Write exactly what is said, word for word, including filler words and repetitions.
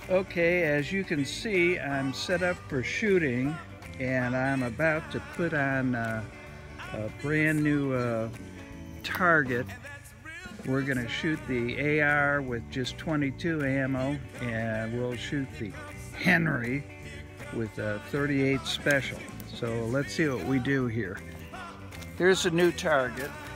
Okay, as you can see, I'm set up for shooting, and I'm about to put on uh, a brand new uh, target. We're going to shoot the A R with just twenty-two ammo, and we'll shoot the Henry with a thirty-eight special. So let's see what we do here. Here's a new target.